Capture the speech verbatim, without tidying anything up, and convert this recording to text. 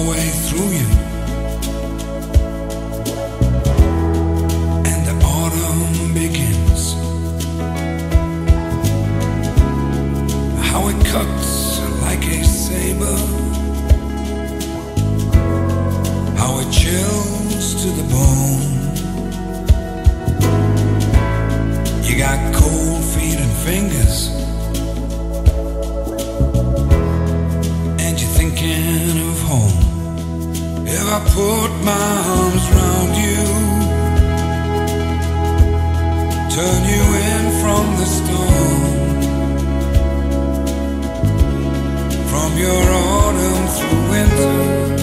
way through you, and the autumn begins. How it cuts like a saber, how it chills to the bone. You got cold feet and fingers, and you're thinking of home. If I put my arms around you, turn you in from the storm, from your autumn through winter,